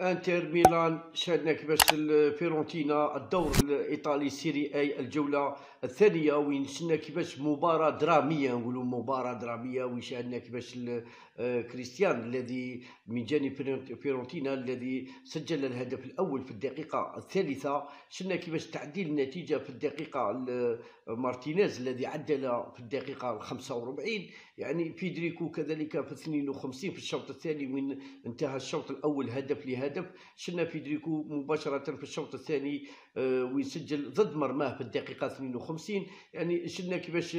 انتر ميلان شاهدنا كيفاش فيرونتينا الدور الايطالي سيري اي الجوله الثانيه، وين شفنا كيفاش مباراه دراميه، نقولوا مباراه دراميه، وين شاهدنا كيفاش كريستيان الذي من جانب فيرونتينا الذي سجل الهدف الاول في الدقيقه الثالثه. شفنا كيفاش تعديل النتيجه في الدقيقه مارتينيز الذي عدل في الدقيقه 45، يعني فيدريكو كذلك في 52 في الشوط الثاني، وين انتهى الشوط الاول هدف لهدف. شفنا فيدريكو مباشره في الشوط الثاني ويسجل ضد مرماه في الدقيقه 52. يعني شفنا كيفاش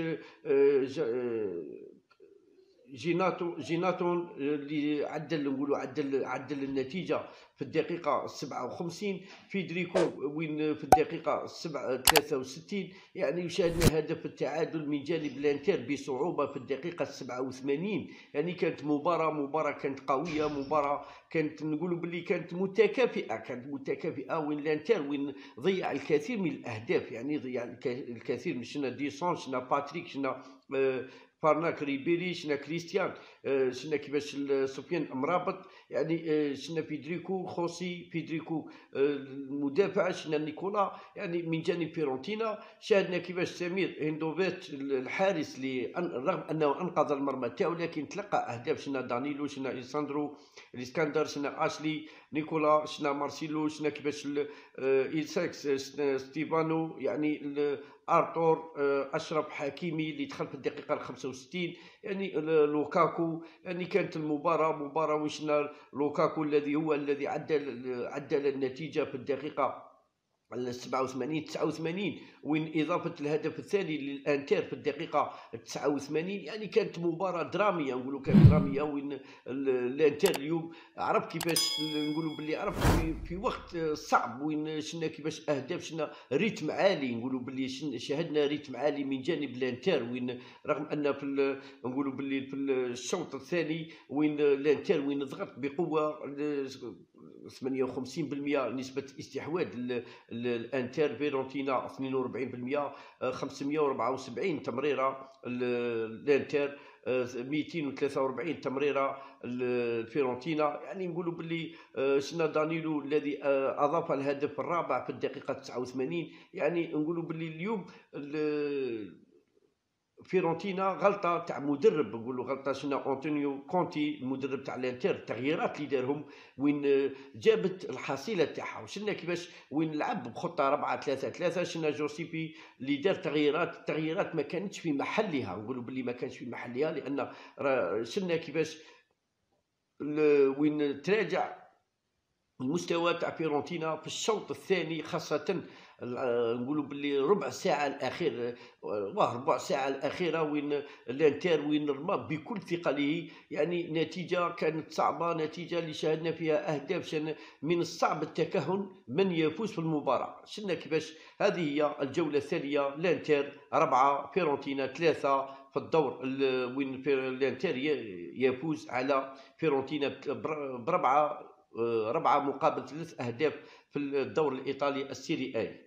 جيناتون اللي عدل النتيجه في الدقيقه 57. فيدريكو وين في الدقيقه 63 يعني يشاهدنا هدف التعادل من جانب الانتر بصعوبه في الدقيقه 87. يعني كانت مباراه كانت قويه، مباراه كانت نقولوا باللي كانت متكافئه وين الانتر وين ضيع الكثير من الاهداف، يعني ضيع الكثير من شنا ديسون، شنا باتريك، شنا فارناك ريبيري، شنا كريستيان، شنا كيفاش سفيان مرابط، يعني شنا فيدريكو خوسي، فيدريكو المدافع، شنا نيكولا. يعني من جانب فيرونتينا شاهدنا كيفاش سمير هندوفيتش الحارس اللي رغم انه انقذ المرمى تاعو لكن تلقى اهداف، شنا دانيلو، شنا اليساندرو الاسكندر، شنا اشلي نيكولا، شنا مارسيلو، شنا كيفاش إيساكس، ستيفانو، يعني ارتور، اشرف حكيمي اللي دخل في الدقيقه 65، يعني لوكاكو. يعني كانت مباراه وشنا لوكاكو الذي عدل النتيجه في الدقيقه 87 89، وين اضافه الهدف الثاني للانتر في الدقيقه 89. يعني كانت مباراه دراميه، نقولوا كانت دراميه، وين الانتر اليوم عرف كيفاش نقولوا باللي عرف في وقت صعب، وين شفنا كيفاش اهداف، شفنا ريتم عالي، نقولوا باللي شاهدنا ريتم عالي من جانب الانتر، وين رغم ان في نقولوا باللي في الشوط الثاني وين الانتر وين ضغط بقوه 58% نسبه استحواذ الانتر، فيرونتينا 42%، 574 تمريره الانتر، 243 تمريره الفيرونتينا. يعني نقولوا باللي شنا دانيلو الذي اضاف الهدف الرابع في الدقيقه 89. يعني نقولوا باللي اليوم فيرونتينا غلطه تاع مدرب، نقولوا غلطه شنا انطونيو كونتي المدرب تاع الانتر، التغييرات اللي دارهم وين جابت الحصيله تاعها. وشنا كيفاش وين لعب بخطه 4-3-3، شنا جوسيبي اللي دار تغييرات ما كانتش في محلها، نقولوا باللي ما كانش في محلها، لان شنا كيفاش وين تراجع المستوى تاع فيرونتينا في الشوط الثاني، خاصه نقولوا باللي ربع ساعه الاخيره وين الانتر وين رمى بكل ثقله. يعني نتيجه كانت صعبه، نتيجه اللي شاهدنا فيها اهداف من الصعب التكهن من يفوز في المباراه. شفنا كيفاش هذه هي الجوله الثانيه، الانتر 4 فيرونتينا 3 في الدور، وين الانتر يفوز على فيرونتينا بربعه 4 مقابل 3 أهداف في الدور الإيطالي السيري اي.